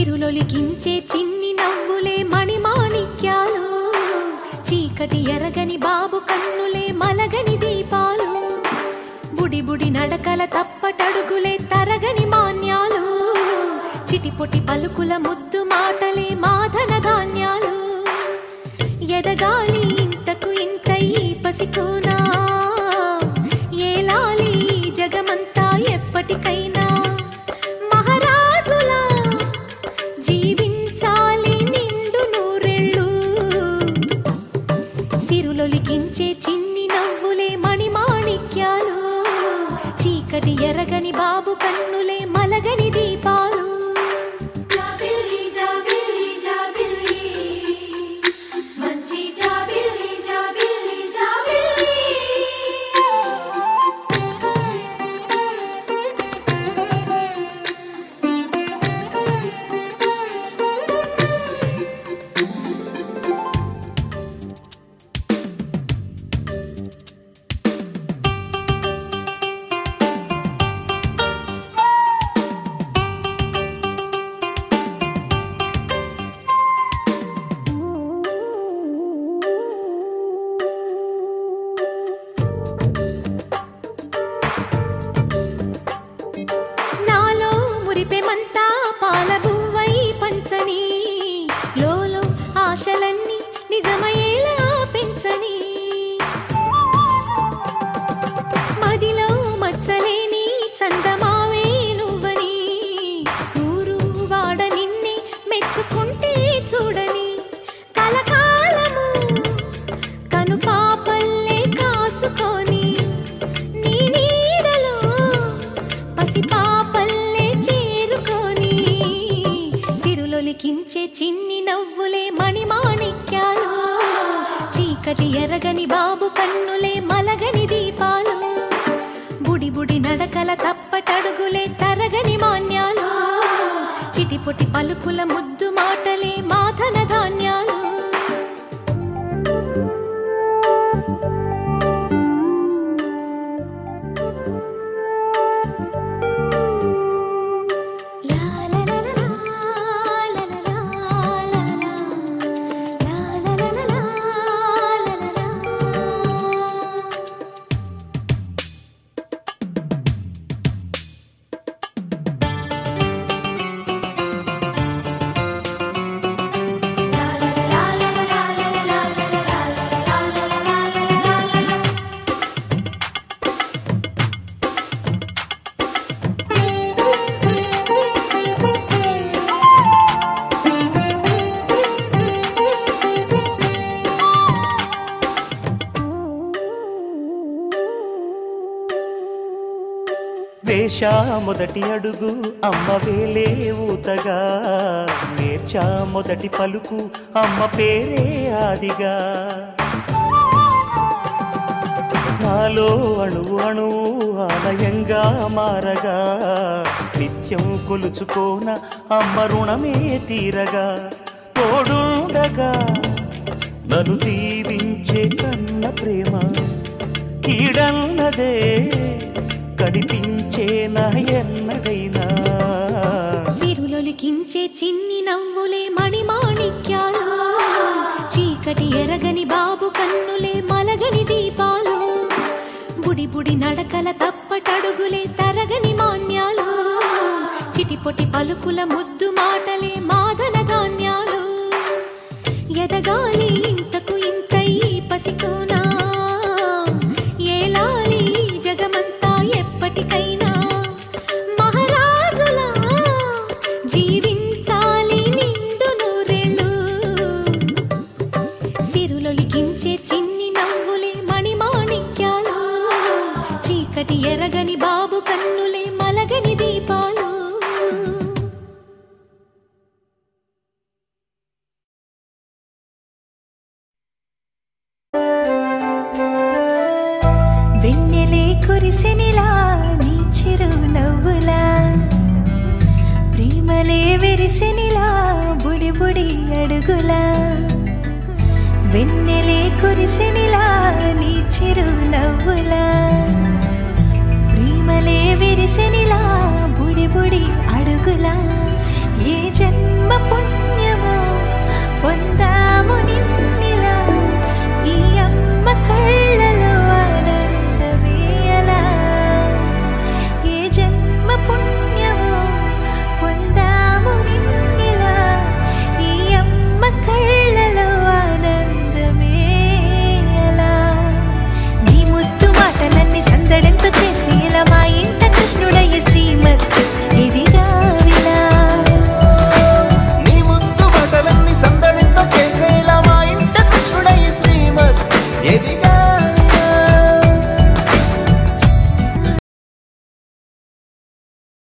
సిరులొలికించే చిన్ని నవ్వులే మణిమాణిక్యాలు, చీకటి ఎరగని బాబు కన్నులే మలగని దీపాలు, బుడి బుడి నడకల తప్పటడుగులే తరగని మాన్యాలు, చిటిపొటి పలుకుల ముద్దు మాటలే మాధన ధాన్యాలు, ఎదగాలి ఇంతకు ఇంత ఈ పసికోనా, ఏలాలి జగమంతా ఎప్పటికైనా, మహారాజులా జీవించాలి నిండు నూరెళ్ళు. సిరులొలికించే చిన్ని నవ్వులే మణిమాణిక్యాలు, చీకటి ఎరగని బాబు కన్నులే మలగని దీపాలు. ఆశలన్నీ నిజమయ్యేలా పెంచని, మదిలో మచ్చలేని చందమావే నువ్వని, ఊరు వాడ నిన్నే మెచ్చుకుంటే చూడని, కలకాలము కను పాపల్లే కాసుకొని, నీ నీడలో పసి పాపల్లే చేరుకొని, సిరులొలికించే చిన్ని నవ్వులే మణిమాణిక్యాలు, చీకటి ఎరగని బాబు కన్నులే మలగని దీపాలు, బుడి బుడి నడకల తప్పటడుగులే తరగని మాన్యాలు, చిటిపొటి పలుకుల ముద్దు మాటలే మాధన ధాన్యాలు. వేశా మొదటి అడుగు అమ్మ వేలే ఊతగా, నేర్చా మొదటి పలుకు అమ్మ పేరే ఆదిగా, నాలో అణువు అణువు ఆలయంగా మారగా, నిత్యం కొలుచుకోన అమ్మ రుణమే తీరగా, తోడుండగా నన్ను దీవించే కన్న ప్రేమ కీడన్నదే కనిపించేనా ఎన్నడైనా. సిరులొలికించే చిన్ని నవ్వులే మణిమాణిక్యాలు, చీకటి ఎరగని బాబు కన్నులే మలగని దీపాలు, బుడి బుడి నడకల తప్పటడుగులే తరగని మాన్యాలు, చిటిపొటి పలుకుల ముద్దు మాటలే మాధన ధాన్యాలు, ఎదగాలి ఇంతకు ఇంత ఈ పసికోనా, ఏలాలి జగమంతా ఎప్పటికైనా, మహారాజులా జీవించాలి నిండు నూరెళ్ళు. సిరులొలికించే చిన్ని నవ్వులే మణిమాణిక్యాలు, చీకటి ఎరగని బాబు కన్నులే మలగని దీపాలు. వెన్నెలే కురిసెనిలా నీ చిరు నవ్వులా, ప్రేమలే విరిసెనిలా బుడి బుడి అడుగులా, వెన్నెలే కురిసెనిలా నీ చిరు నవ్వులా, ప్రేమలే విరిసెనిలా బుడి బుడి అడుగులా, ఏ జన్మ ఏది